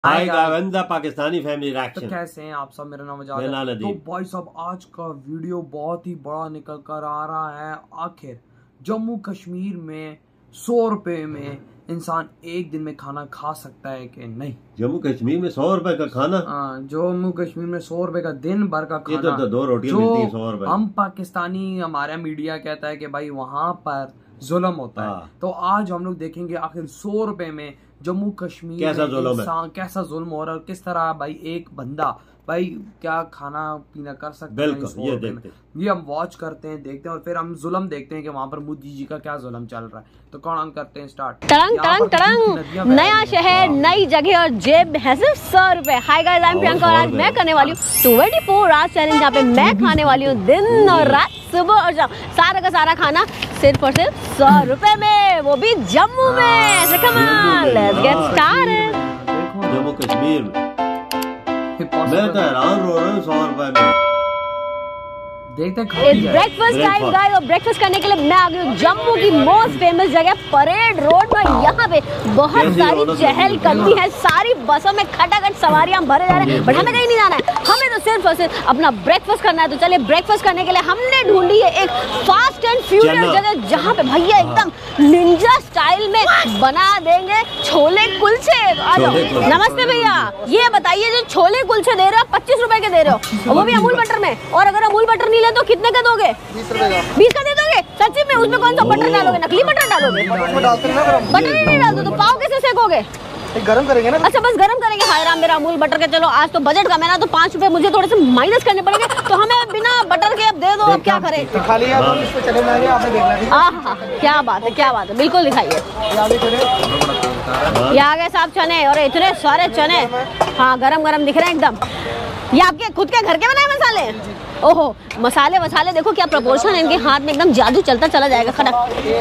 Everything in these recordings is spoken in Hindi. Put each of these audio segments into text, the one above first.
हाय गावंदा पाकिस्तानी फैमिली रिएक्शन। तो कैसे हैं आप सब? मेरा नाम है। तो भाई साहब आज का वीडियो बहुत ही बड़ा निकल कर आ रहा है। आखिर जम्मू कश्मीर में 100 रुपए में इंसान एक दिन में खाना खा सकता है कि नहीं? जम्मू कश्मीर में 100 रुपए का खाना? जम्मू कश्मीर में 100 रुपए का दिन भर का खाना। तो 2 रोटियां मिलती हैं 100 रुपए। हम पाकिस्तानी, हमारा मीडिया कहता है कि भाई वहाँ पर जुल्म होता है। तो आज हम लोग देखेंगे आखिर 100 रुपए में जम्मू कश्मीर कैसा जुल्म है, कैसा जुल्म हो रहा है और किस तरह भाई एक बंदा भाई क्या खाना पीना कर सकता है। ये देखते हैं, ये हम वॉच करते हैं, देखते हैं और फिर हम जुल्म देखते हैं कि वहाँ पर मोदी जी का क्या जुल्म चल रहा है। तो कौन करते हैं स्टार्ट। टरंग टरंग टरंग, नया शहर, नई जगह और जेब है सिर्फ 100 रुपए। Hi guys, I am Priyanka और आज मैं करने वाली हूँ 24 आवर्स चैलेंज, जहाँ पे मैं खाने वाली हूँ दिन और रात, सुबह और शाम, सारा का सारा खाना सिर्फ और सिर्फ 100 रुपए में, वो भी जम्मू में। So come on, let's get started। Jammu Kashmir में मैं तो हैरान हो रहा हूँ 100 रुपए में। देखते ब्रेकफास्ट टाइम गाइस, और ब्रेकफास्ट करने के लिए मैं आ गई हूँ जम्मू की मोस्ट फेमस जगह परेड रोड में। यहाँ पे बहुत सारी चहल कदमी है, सारी बसों में खटाखट सवारियां भरे जा रहे हैं, बट हमें कहीं नहीं जाना है, हमें तो सिर्फ और सिर्फ अपना ब्रेकफास्ट करना है। तो चलिए ब्रेकफास्ट करने के लिए हमने ढूंढी है एक फास्ट एंड फ्यूरियस जगह, जहाँ पे भैया एकदम निंजा स्टाइल में बना देंगे छोले कुलचे। आ जाओ। नमस्ते भैया, ये बताइए जो छोले कुलचे दे रहे हो 25 रुपए के दे रहे हो, वो भी अमूल बटर में, और अगर अमूल बटर नहीं ले तो कितने का दोगे? 20 रुपए का। 20 का दे दोगे? सच्ची में? उसमें कौन सा बटर डालोगे? नकली बटर डालोगे? बटर ही नहीं डाल तो पाव कैसे सेकोगे? गरम करेंगे ना। अच्छा बस गरम करेंगे। हाय राम, मेरा अमूल बटर के चलो आज तो बजट कम है ना, तो 5 रुपए मुझे थोड़े से माइनस करने पड़ेंगे, तो हमें बिना बटर के अब दे दो। अब क्या करें? खाली चले जाएंगे, आपने देखना। हाँ, क्या बात है, क्या बात है, बिल्कुल दिखाइए। ये आ गए साहब चने, और इतने सारे चने, हाँ गरम गरम दिख रहे हैं एकदम। ये आपके खुद के घर के बनाए मसाले? ओहो, मसाले वसाले देखो क्या प्रपोर्शन है इनके हाथ में, एकदम जादू चलता चला जाएगा। खड़ा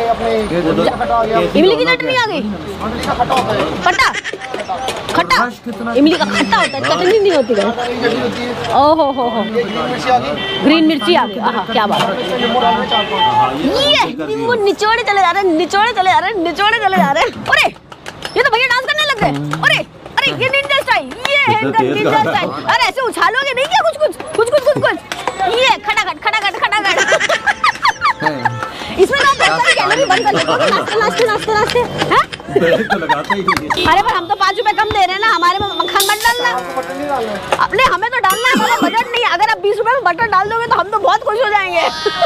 इमली की चटनी आ गई, खट्टा खट्टा, इमली का खट्टा होता है, चटनी नहीं होती है। ओहो हो, ग्रीन मिर्ची आ गई। आहा क्या बात है। ये वो निचोड़े चले जा रहे हैं, निचोड़े चले जा रहे हैं, निचोड़े चले जा रहे हैं। अरे ये तो भैया डांस करने लग गए। अरे अरे ये निंजा स्टाइल, ये है निंजा स्टाइल। अरे ऐसे उछालोगे नहीं क्या? कुछ ये खटाखट इसमें कैलोरी बंद कर लो। नाचते हैं। अरे पर हम तो 5 रुपए कम दे रहे हैं ना, हमारे में मक्खन मत डालना। अपने हमें तो डालना है, हमारा बजट नहीं है। अगर आप 20 रुपए में बटर डाल दोगे तो हम तो बहुत खुश हो जाएंगे।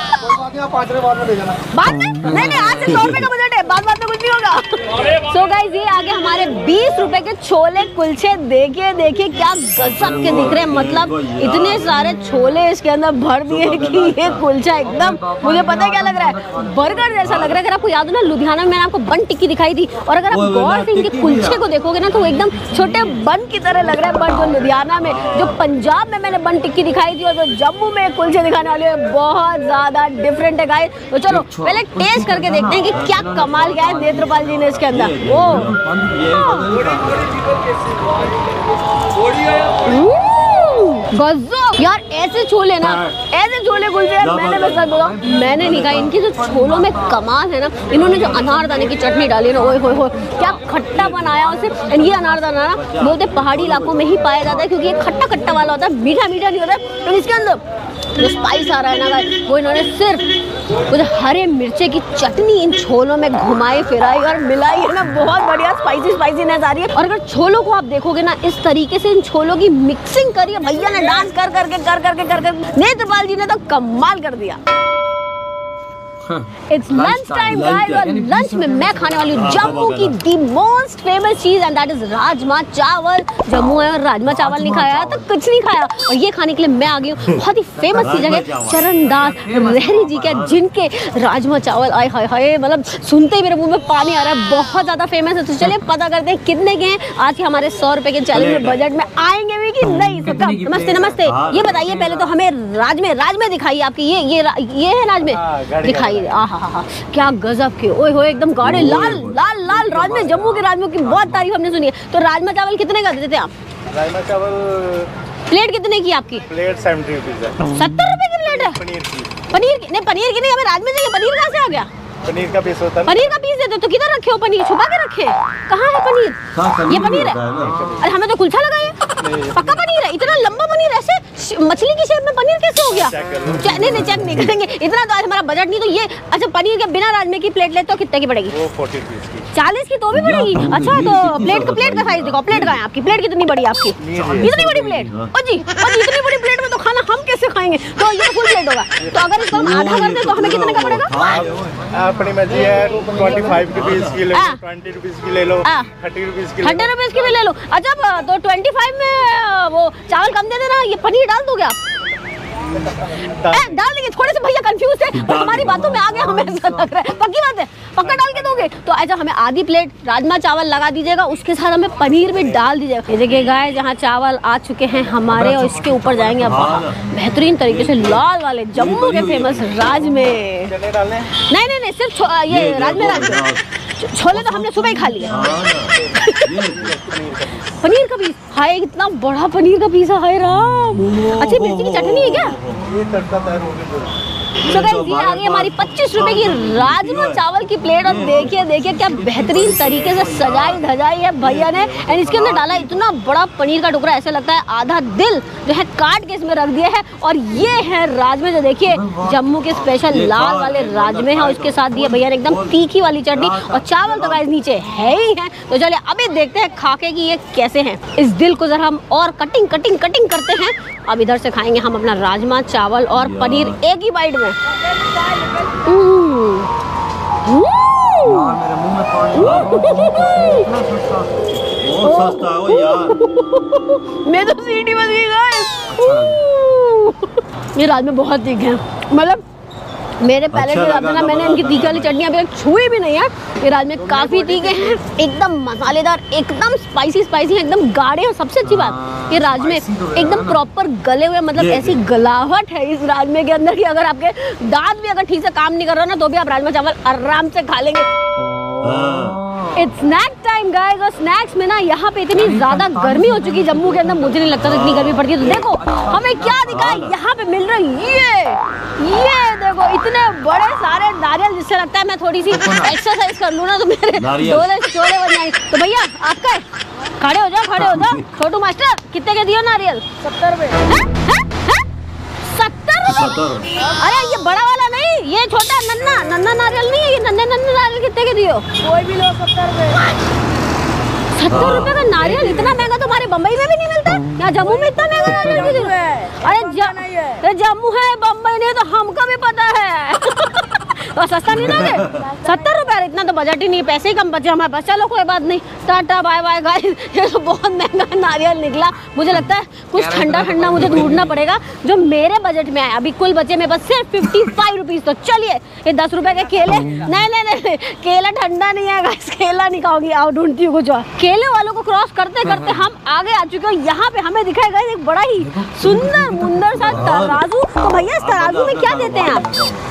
बाद में नहीं, आज से 100 रुपए का बजट है, बाद में कुछ नहीं होगा। सो गाइस, ये आगे हमारे 20 रुपए के छोले कुलचे, देखिए क्या गजब के दिख रहे हैं। मतलब इतने सारे छोले इसके अंदर भर दिए कि ये कुलचा एकदम, मुझे पता है क्या लग रहा है, बर्गर जैसा लग रहा है। अगर आपको याद हो ना, लुधियाना में मैंने आपको बन टिक्की दिखाई थी, और अगर आप गौर से इनके कुलचे को देखोगे ना तो वो एकदम छोटे बन की तरह लग रहा है। पर जो लुधियाना में, जो पंजाब में मैंने बन टिक्की दिखाई थी, और जो जम्मू में कुलचे दिखाने वाले हैं, बहुत ज्यादा डिफरेंट है गाइस। तो चलो पहले टेस्ट करके देखते हैं कि क्या कमाल क्या है नेत्रपाल जी ने इसके अंदर। गज़ब यार, ऐसे छोले ना, ऐसे छोले कुलचे यार मैंने बस बोला, मैंने नहीं कहा। इनके जो छोलों में कमाल है ना, इन्होंने जो अनारदाने की चटनी डाली ना, ओए होए होए क्या खट्टा बनाया उसे। ये अनारदाना ना बोलते पहाड़ी इलाकों में ही पाया जाता है, क्योंकि ये खट्टा खट्टा वाला होता है, मीठा मीठा नहीं होता है। तो इसके अंदर जो स्पाइस आ रहा है ना, वो इन्होंने सिर्फ वो हरे मिर्चे की चटनी इन छोलों में घुमाई फिराई और मिलाई है ना, बहुत बढ़िया स्पाइसीनेस आ रही है। और अगर छोलों को आप देखोगे ना, इस तरीके से इन छोलों की मिक्सिंग करी है भैया ने, डांस कर करके नेत्रपाल जी ने तो कमाल कर दिया। इट्स लंच टाइम गाइस, और लंच में मैं खाने वाली हूँ जम्मू की दी मोस्ट फेमस चीज, and that is rajma chawal. Jammu है और राजमा चावल नहीं खाया तो कुछ नहीं खाया। और ये खाने के लिए मैं आ गई हूँ बहुत ही फेमस चीज है चरणदास रेहरी जी के, जिनके राजमा चावल आए हाय हाय, मतलब सुनते ही मेरे मुंह में पानी आ रहा है, बहुत ज्यादा फेमस है। तो चलिए पता करते हैं कितने के हैं आज के हमारे 100 रुपए के चैलेंज में, बजट में आएंगे भी कि नहीं। नमस्ते, ये बताइए पहले तो हमें राजमे दिखाइए आपकी, ये है राजमे दिखाइए। आहा क्या गजब के, ओए होए एकदम गाढ़े लाल लाल लाल राजमे। जम्मू के राजमे की बहुत तारीफ हमने सुनी है। तो राजमा चावल कितने का देते हैं आप? राजमा चावल प्लेट कितने की आपकी? प्लेट 70 रुपीज है। 70 रुपए की प्लेट है? पनीर की नहीं, हमें राजमे चाहिए। पनीर कहाँ से आ गया? पनीर का पीस होता है। पनीर का पीस देते तो किधर रखे हो पनीर? छुपा के रखे? कहाँ है पनीर? ये पनीर है? अरे हमें तो कुलचा लगा है। पक्का पनीर है? इतना लंबा पनीर ऐसे मछली की शेप में पनीर कैसे हो गया? नहीं चेक नहीं करेंगे, इतना तो आज हमारा बजट नहीं। तो ये अच्छा पनीर के बिना राजमे की प्लेट लेते हो कितने की पड़ेगी? 40 की तो भी पड़ेगी। अच्छा तो प्लेट का साइज देखो, प्लेट का है आपकी, प्लेट कितनी बड़ी आपकी? इतनी बड़ी प्लेट? ओ जी इतनी बड़ी प्लेट में तो खाना हम कैसे खाएंगे? तो ये फुल प्लेट होगा। तो अगर इसको हम आधा कर दे तो हमें कितने का पड़ेगा? अपनी मर्जी है, 25 रुपीस की ले लो, 20 रुपीस की ले लो, 30 रुपीस की 30 रुपीस की भी ले लो। अच्छा तो 25 में वो चावल कम दे देना, ये पनीर डाल दोगे आप? डाल देंगे। थोड़े से भैया कंफ्यूज है, हमारी बातों में आ गया, हमें ऐसा लग रहा है। पक्की बात है, पक्का डाल के दोगे? तो ऐसा हमें आधी प्लेट राजमा चावल लगा दीजिएगा, उसके साथ हमें पनीर भी डाल दीजिएगा। ये देखिए गाइस, जहाँ चावल आ चुके हैं हमारे और इसके ऊपर जाएंगे अब बेहतरीन तरीके से लाल वाले जम्मू के फेमस राजमे। नहीं सिर्फ ये राजमे छोले तो हमने सुबह ही खा लिया। पनीर का पीस, हाय इतना बड़ा पनीर का पीस है, हाय राम। अच्छी मिर्ची की चटनी है क्या? तो गाइस ये आ गई हमारी 25 रुपए की राजमा चावल की प्लेट। और देखिए क्या बेहतरीन तरीके से सजाई धजाई है भैया ने। एंड इसके अंदर डाला इतना बड़ा पनीर का टुकड़ा, ऐसा लगता है आधा दिल जो है काट के इसमें रख दिया है। और ये है राजमे, जो देखिए जम्मू के स्पेशल लाल वाले राजमे हैं। और इसके साथ दिया भैया ने एकदम तीखी वाली चटनी। और चावल तो गाइस नीचे है ही है। तो चलिए अभी देखते हैं खाके कि ये कैसे हैं। इस दिल को जरा हम और कटिंग करते हैं। अब इधर से खाएंगे हम अपना राजमा चावल और पनीर एक ही बाइट में। मेरे मुंह में पानी सस्ता है यार। मैं तो सीटी बज गई गाइस। ये राजमे बहुत तीखे हैं, मतलब मेरे पहले के राजमे ना, मैंने इनकी तीखी वाली चटनी अभी तक छुई भी नहीं है। ये राजमे काफी तीखे हैं, एकदम मसालेदार, एकदम स्पाइसी है, एकदम गाढ़े। और सबसे अच्छी बात ये राजमे एकदम प्रॉपर गले हुए, मतलब ऐसी गलावट है इस राजमे के अंदर कि अगर आपके दांत भी अगर ठीक से काम नहीं कर रहा ना तो भी आप राजमा चावल आराम से खा लेंगे। It's snack time guys. और स्नैक्स में ना यहाँ पे इतनी ज्यादा गर्मी हो चुकी है जम्मू के अंदर, मुझे नहीं लगता था इतनी गर्मी पड़ती है। तो देखो हमें क्या दिखा है यहाँ पे मिल रही है, ये देखो इतने बड़े सारे नारियल, जिससे लगता है मैं थोड़ी सी एक्सरसाइज कर लूँ ना तो मेरे डोले चोले बन जाएंगे। तो भैया आपका है, खड़े हो जाओ छोटू मास्टर, कितने के दियो नारियल? 70 रुपए। 70 रुपए? अरे ये बड़ा वाला नहीं, ये छोटा नन्ना नारियल नहीं है, ये नन्हे नारियल कितने के दियो? कोई भी लो 70 रुपए। 70 रुपए का नारियल? इतना महंगा तो हमारे बम्बई में भी नहीं मिलता। यहाँ जम्मू में इतना महंगा नारियल क्यों? अरे जम्मू है, बम्बई नहीं, तो हमको भी पता है। तो सस्ता नहीं लोगे? 70 रुपए? इतना तो बजट ही नहीं, पैसे ही कम बचे हमारे पास। चलो कोई बात नहीं, टाटा बाय बाय गाइस। ये तो बहुत महंगा नारियल निकला। मुझे लगता है कुछ ठंडा मुझे ढूंढना पड़ेगा जो मेरे बजट में आए। अभी कुल बचे मेरे पास सिर्फ 55 रुपीज। तो चलिए ये 10 रुपए के केले, नहीं केला ठंडा नहीं है गाइस, केला नहीं खाओगी। आओ ढूंढती हूँ कुछ और। केले वालों को क्रॉस करते हम आगे आ चुके हैं। यहाँ पे हमें दिखाएगा एक बड़ा ही सुंदर मुंदर सा तराजू। तो भैया इस तराजू में क्या देते हैं आप?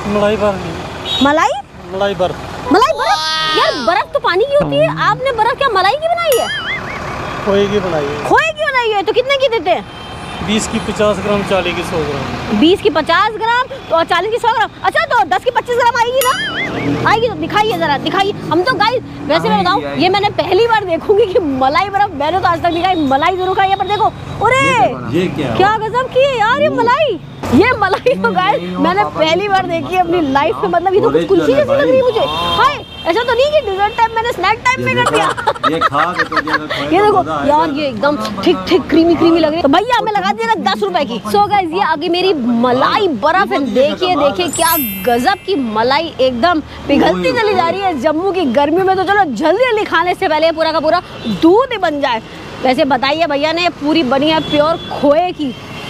मलाई बर्फ यार, बर्फ तो पानी की होती है, आपने बर्फ क्या मलाई की बनाई है? खोए की बनाई है। तो कितने की देते हैं? 20 की 50 ग्राम, 40 की 100 ग्राम। 20 की 50 ग्राम तो 40 की 100 ग्राम। अच्छा तो 10 की 25 ग्राम आएगी ना? आएगी तो दिखाइए जरा, दिखाइए। हम तो गाइस वैसे मैं बताऊं, ये मैंने पहली बार देखूंगी कि मलाई बर्फ, मैंने तो आज तक नहीं खाई। मलाई जरूर खाई है, पर देखो अरे ये क्या गजब की है यार ये मलाई तो गाइस मैंने पहली बार देखी है अपनी लाइफ में। मतलब ये तो कुछ कुल्फी जैसी लग रही है मुझे। हाय ऐसा तो नहीं कि डिजर्ट टाइम मैंने स्नैक टाइम में कर दिया। ये देखो यार, ये एकदम ठीक क्रीमी लग रही है। तो भैया हमें लगा दिएगा 10 रुपए की। सो गाइस ये आगे मेरी मलाई बर्फ है। देखिए क्या गजब की मलाई, एकदम पिघलती चली जा रही है जम्मू की गर्मी में। तो चलो जल्दी खाने से पहले पूरा का पूरा दूध ही बन जाए। वैसे बताइए भैया ने पूरी बनी है प्योर खोए की।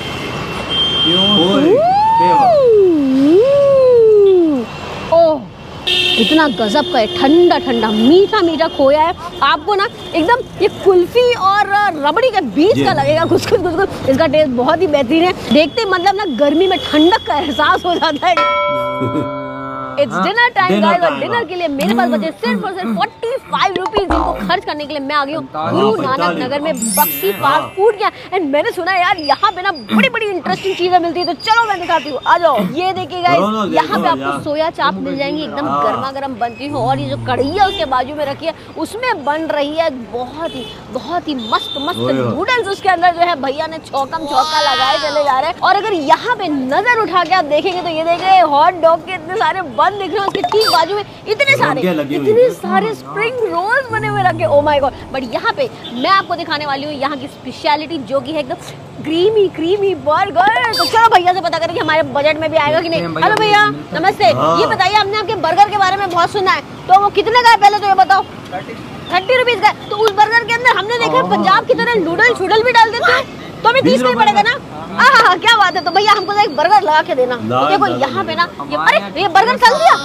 ओह इतना गजब का है, ठंडा मीठा खोया है। आपको ना एकदम ये कुल्फी और रबड़ी के बीच का लगेगा कुछ। इसका टेस्ट बहुत ही बेहतरीन है। देखते मतलब ना गर्मी में ठंडक का एहसास हो जाता है। इट्स डिनर टाइम गाइस, और डिनर के लिए मेरे पास बचे सिर्फ और सिर्फ 45 रुपीज, जिनको खर्च करने के लिए मैं आ गई हूँ गुरु नानक नगर में बख्शी फास्ट फूड के। एंड मैंने सुना है यार यहाँ पे ना बड़ी बड़ी इंटरेस्टिंग चीजें मिलती है, तो चलो मैं दिखाती हूँ, आ जाओ। ये देखिए गाइस, यहाँ पे आपको सोया चाप मिल जाएंगी, एकदम गर्मा गर्म बनती हो, और ये जो कढ़ी है उसके बाजू में रखी है, उसमें बन रही है बहुत ही मस्त नूडल्स। उसके अंदर जो है भैया ने चौकम चौका लगाए चले जा रहे हैं। और अगर यहाँ पे नजर उठा के आप देखेंगे तो ये देखे हॉट डॉग के इतने सारे बन दिख रहे हैं, उसके ठीक बाजू में इतने सारे स्प्रिंग रोल्स बने हुए रखे। Oh my God. बट यहाँ पे मैं आपको दिखाने वाली हूँ यहाँ की स्पेशलिटी, जो की है एकदम क्रीमी बर्गर। तो चलो भैया से पता करें कि हमारे बजट में भी आएगा कि नहीं। हेलो भैया, नमस्ते। ये बताइए, हमने आपके बर्गर के बारे में बहुत सुना है, तो वो कितने का है पहले तो ये बताओ। 30 रुपीज का। तो उस बर्गर के अंदर हमने देखा पंजाब की तरह नूडल छूडल भी डाल देते हैं, तो हमें 30 का ही पड़ेगा ना। हाँ, क्या बात है। तो भैया हमको एक बर्गर लगा के देना। तो देखो यहाँ पे ना अरे ये बर्गर चल गया,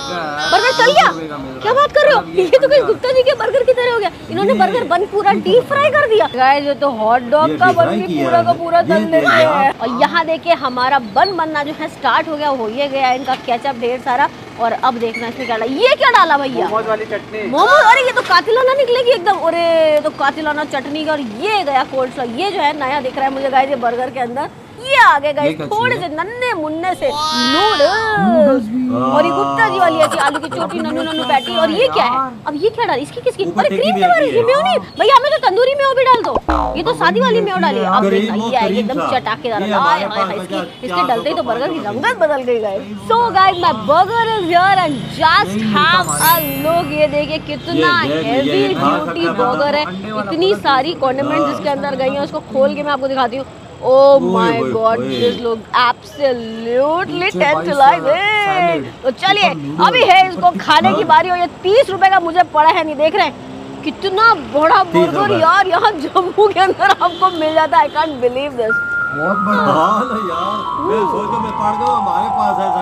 क्या बात कर रहे हो, ये तो कोई गुप्ता जी के बर्गर की तरह हो गया। इन्होंने बर्गर बन पूरा डीप फ्राई कर दिया गाइस, जो तो हॉट डॉग का बन भी पूरा का पूरा तल देते हैं। और यहाँ देखिए हमारा बन बनना जो है स्टार्ट हो गया, हो ही गया। इनका केचप ढेर सारा, और अब देखना इसमें क्या डाला। ये क्या डाला भैया? मोमोज वाली चटनी। मोमोज, अरे ये तो कातिलाना निकलेगी एकदम। अरे तो कातिलाना चटनी का, और ये गया कोल्ड स्लॉ। ये जो है नया दिख रहा है मुझे गाइस ये बर्गर के अंदर। ये आ गए गाइस थोड़े से नन्हे मुन्ने से नूडल्स, और ये गुप्ता जी वाली ऐसी आलू की छोटी नन्नू पैटी। और ये क्या है? अब ये क्या डाली इसकी किसकी? अरे क्रीम के बारे में मेयो नहीं भैया, हमें तो तंदूरी मेयो भी डाल दो। ये तो सादी वाली मेयो डाली है। अब ये आएगी एकदम चटाकेदार। हाय हाय, इसके डलते ही तो बर्गर की रंगत बदल गई guys. So guys my burger is here and just have a look. ये देखिए कितना हेवी ड्यूटी बर्गर है, इतनी सारी कॉन्डिमेंट्स जिसके अंदर गई हैं। उसको खोल के मैं आपको दिखाती हूँ। Oh my God, this look absolutely tantalizing। तो चलिए अभी है इसको खाने की बारी। और ये 30 रुपए का मुझे पड़ा है, नहीं देख रहे हैं कितना बड़ा बर्गर यार यहाँ जम्मू के अंदर आपको मिल जाता है। I can't believe this। बहुत बड़ा। हाँ ना यार, मैं सोचो मैं पढ़ गया हमारे पास है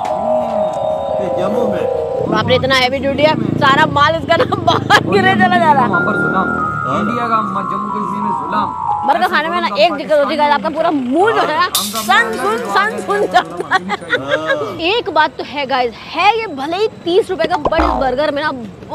सब जम्मू में। बाप रे, इतना हैवी ड्यूटी है, सारा माल इसका ना बाहर गिरे चला जा रहा है। इंडिया का जम्मू कश्मीर में जुलाम बर्गर खाने में ना एक दिक्कत होती है, आपका पूरा मूड जो है सन सुन जाता है। एक बात तो है गाइस, है ये भले ही 30 रुपए का, बट इस बर्गर में ना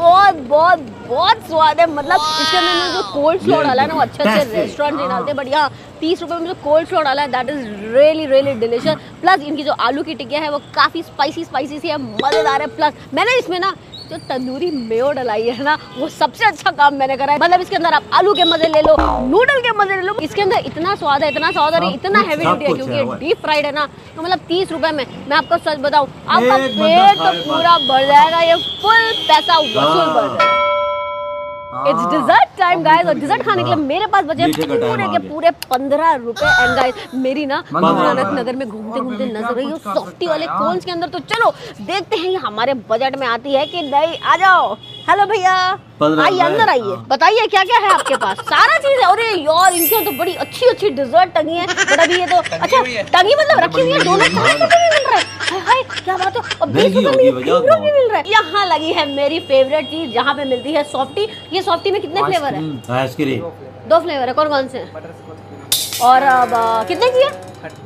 बहुत स्वाद है। मतलब इसके अंदर जो कोल्ड स्लॉ डाला है ना, वो अच्छे रेस्टोरेंट नहीं डालते, बट यहाँ 30 रुपए में जो कोल्ड स्लॉ डाला है that is really delicious. Plus इनकी जो आलू की टिक्किया है वो काफी स्पाइसी सी है, मजेदार है। प्लस मैंने इसमें ना जो तंदूरी मेयो डलाई है ना, वो सबसे अच्छा काम मैंने करा है। मतलब इसके अंदर आप आलू के मजे ले लो, नूडल के मजे ले लो। इसके अंदर इतना स्वाद है, और इतना हैवी ड्यूटी है, क्योंकि ये डीप फ्राइड है ना। तो मतलब 30 रुपए में मैं आपको सच बताऊं, आपका पेट तो पूरा भर जाएगा। ये फुल पैसा वसूल burger. It's dessert time guys, और डिजर्ट खाने के लिए मेरे पास बचे पूरे के पूरे 15 रुपए। एंड गाइस मेरी ना नानक नगर में घूमते नजर गई सॉफ्टी वाले कोन्स के अंदर। तो चलो देखते हैं ये हमारे बजट में आती है कि नहीं। आ जाओ। हेलो भैया, आइए अंदर आइए, बताइए क्या क्या है आपके पास। सारा चीज है। अरे यार इनके तो बड़ी अच्छी डिजर्ट टंगी है। बट अभी ये तो अच्छा टंगी मतलब रखी हुई है, दोनों 5 रुपए में मिल रहा है। हाय क्या बात है। और 20 रुपए में भी मिल रहा है। यहाँ लगी है मेरी फेवरेट चीज, जहाँ पे मिलती है सॉफ्टी। ये सॉफ्टी में कितने फ्लेवर है? आइसक्रीम 2 फ्लेवर है। कौन से? और अब कितने की है?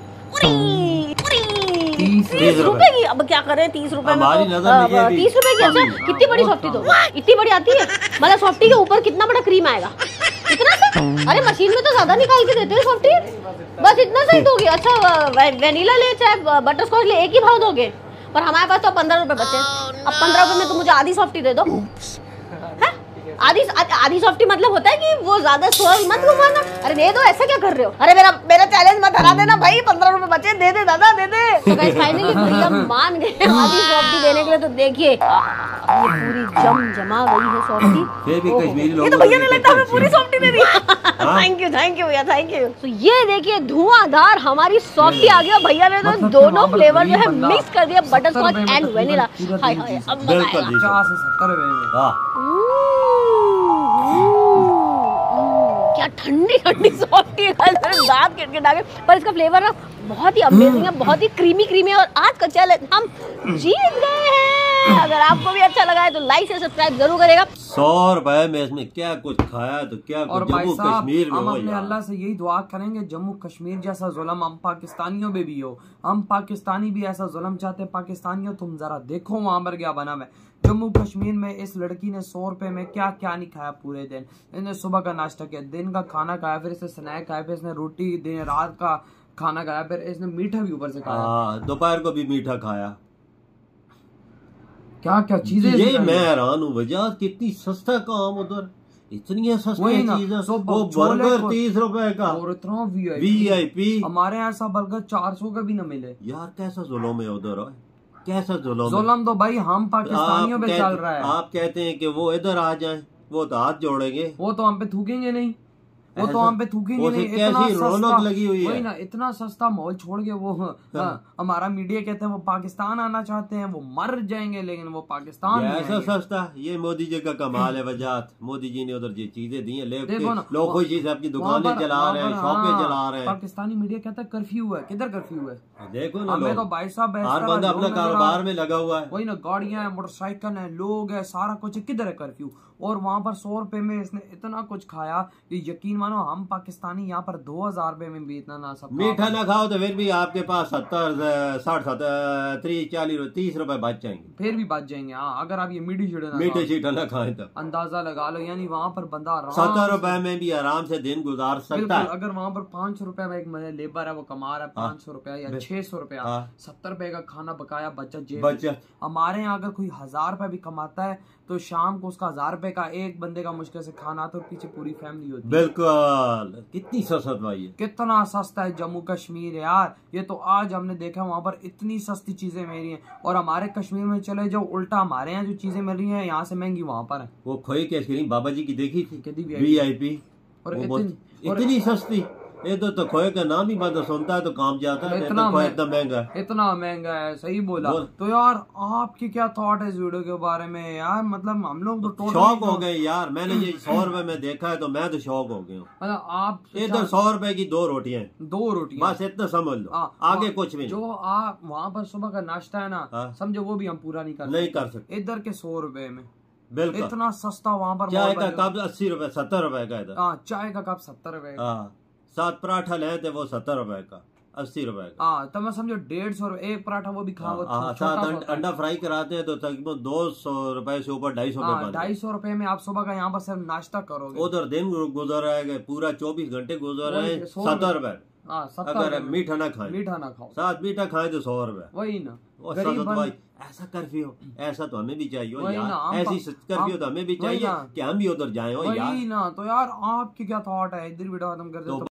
30 रुपए की। अब क्या करें 30 रुपए में, 30 रुपए की। अच्छा कितनी बड़ी सॉफ्टी दो? इतनी बड़ी आती है? मतलब सॉफ्टी के ऊपर कितना बड़ा क्रीम आएगा? इतना सा? अरे मशीन में तो ज्यादा निकाल के देते हैं सॉफ्टी, बस इतना सा ही दोगे। अच्छा वेनिला ले चाहे बटर स्कॉच ले, एक ही भाव दोगे? पर हमारे पास तो 15 रुपए बचे। अब 15 रुपए में तो मुझे आधी सॉफ्टी दे दो। आधी सॉफ्टी मतलब होता है कि वो ज्यादा स्वाद मत घुमाना। अरे दे दो, ऐसा क्या कर रहे हो? अरे मेरा चैलेंज मत हरा देना भाई। 15 रुपए बचे, दे दे दादा दे दे। तो गाइस फाइनली भैया मान गए आधी सॉफ्टी देने के लिए। तो देखिए ये पूरी जमा गई है सॉफ्टी। ये तो भैया ने लगता है हमें पूरी सॉफ्टी दे दी। थैंक यू भैया, थैंक यू। तो ये देखिए धुआंधार हमारी सॉफ्टी आ गई। भैया ने तो दोनों फ्लेवर जो है मिक्स कर दिया, बटर स्कॉच एंड वेनिला। हाय हाय अब मजा आएगा। क्या ठंडी सॉफ्टी है, दांत किटकिटा के। पर इसका फ्लेवर ना बहुत ही अमेजिंग है, बहुत ही क्रीमी है। और आज का चैलेंज हम जीत गए हैं। हैं। अगर आपको भी अच्छा लगा है तो लाइक से सब्सक्राइब जरूर करेगा। 100 रुपए में इसमें क्या कुछ खाया तो क्या कुछ जम्मू कश्मीर में हम हो अपने यार। अल्लाह से यही दुआ करेंगे जम्मू कश्मीर जैसा जुल्म हम पाकिस्तानियों में भी हो। हम पाकिस्तानी भी ऐसा जुल्म चाहते हैं। पाकिस्तानियों तुम जरा देखो वहां पर क्या बना है। जम्मू कश्मीर में इस लड़की ने 100 रुपए में क्या क्या नहीं खाया पूरे दिन। इसने सुबह का नाश्ता किया, दिन का खाना खाया, फिर इसने स्नैक खाया, फिर इसने रोटी दिन रात का खाना खाया, फिर इसने मीठा भी ऊपर से खाया, दोपहर को भी मीठा खाया। क्या क्या चीजें। ये मैं हैरान हूँ वजह कितनी सस्ता काम उधर, इतनी सस्ती चीजें। वो बर्गर 30 रुपए का और इतना VIP। हमारे यहाँ ऐसा बर्गर 400 का भी न मिले यार। कैसा जुल्म है उधर, कैसा जुल्म तो भाई हम पाकिस्तानियों पे चल रहा है। आप कहते हैं कि वो इधर आ जाएं, वो तो हाथ जोड़ेंगे, वो तो हम पे थूकेंगे नहीं, वो तो हम पे थूकेंगे नहीं। कैसी रौनक लगी हुई है। वही ना, इतना सस्ता माहौल छोड़ के वो हमारा मीडिया कहते हैं वो पाकिस्तान आना चाहते हैं, वो मर जाएंगे लेकिन वो पाकिस्तान ऐसा सस्ता। ये मोदी जी का कमाल है वजात। मोदी जी ने उधर ये चीजें दी हैं, लोग खुशी से अपनी दुकानें चला रहे हैं, शॉपें चला रहे हैं। पाकिस्तानी मीडिया कहता है कर्फ्यू है, किधर कर्फ्यू है? देखो ना, हमें तो भाई साहब हर बंदा अपने कारोबार में लगा हुआ है। वही ना, गाड़ियां है, मोटरसाइकिल है, लोग है, सारा कुछ है, किधर है कर्फ्यू? और वहां पर 100 रुपए में इसने इतना कुछ खाया कि यकीन मानो हम पाकिस्तानी यहाँ पर 2000 रुपए में भी इतना ना सब मीठा ना खाओ तो फिर भी आपके पास 70 60 30 40 30 रुपए बच जाएंगे, फिर भी बच जाएंगे। हाँ, अगर आप ये मीठे शीठा ना खाएं तो अंदाजा लगा लो। यानी वहाँ पर बंदा 70 रुपए में भी आराम से दिन गुजार सकता है। अगर वहाँ पर 500 रुपए में एक लेबर है वो कमा रहा है 500 रुपया या 600 रुपया, 70 रुपए का खाना पकाया बचत। हमारे यहाँ अगर कोई 1000 रुपए भी कमाता है तो शाम को उसका 1000 रुपए का एक बंदे का मुश्किल से खाना आता है और पीछे पूरी फैमिली होती है। बिल्कुल, कितनी सस्ता भाई है, कितना सस्ता है जम्मू कश्मीर यार। ये तो आज हमने देखा वहाँ पर इतनी सस्ती चीजें मिल रही हैं, और हमारे कश्मीर में चले जो उल्टा हमारे यहाँ जो चीजें मिल रही हैं यहाँ से महंगी वहाँ पर है। वो खोए की आइसक्रीम बाबा जी की देखी थी, VIP, और इतनी सस्ती। ये तो खोए का नाम ही बंदा सुनता है तो काम जाता है। इतना महंगा है। सही बोला। तो यार आपकी क्या थॉट है इस वीडियो के बारे में यार? मतलब हम लोग तो शौक हो गए यार। मैंने ये 100 रुपए में देखा है तो मैं तो शौक हो गया हूँ। मतलब आप इधर 100 रुपए की 2 रोटियां बस, इतना समझ लो, आगे कुछ भी। जो आप वहाँ पर सुबह का नाश्ता है ना, समझो वो भी हम पूरा नहीं कर सकते इधर के 100 रुपए में। बिल्कुल, इतना सस्ता वहाँ पर। चाय का कप 80 रुपए 70 रुपए का इधर। चाय का कप 70 रुपए का। 7 पराठा ले थे वो 70 रुपए का, 80 रुपए का। तो मैं समझो 150 एक पराठा वो भी खाओ। अंडा फ्राई कराते हैं तो तकरीबन 200 रुपए से ऊपर 250 रुपए। 250 रुपए में आप सुबह का यहाँ पर सिर्फ नाश्ता करोगे। उधर दिन गुजर आएगा, पूरा 24 घंटे गुजर रहे हैं। 70 रुपए अगर मीठा ना खाओ, साथ मीठा खाए तो 100 रुपए। वही ना, भाई ऐसा कर्फ्यू ऐसा तो हमें भी चाहिए यार। ऐसी कर्फ्यू तो हमें भी चाहिए कि हम भी उधर जाए यार। ना तो यार आपकी क्या थॉट है? इधर वीडियो खत्म कर दे।